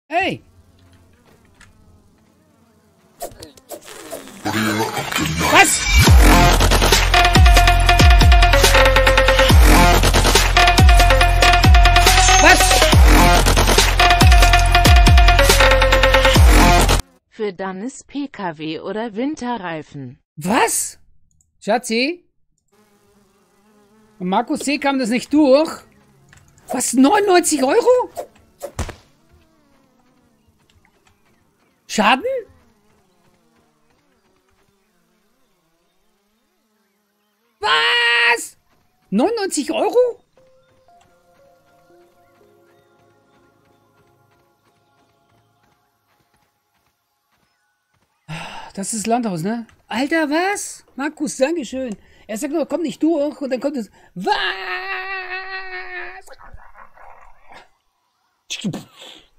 Hey! Was? Was? Für Dannes PKW oder Winterreifen. Was? Schatzi? Und Markus C. kam das nicht durch? Was? 99 Euro? Schaden? Was? 99 Euro? Das ist Landhaus, ne? Alter, was? Markus, Dankeschön. Er sagt nur, komm nicht durch und dann kommt es. Was?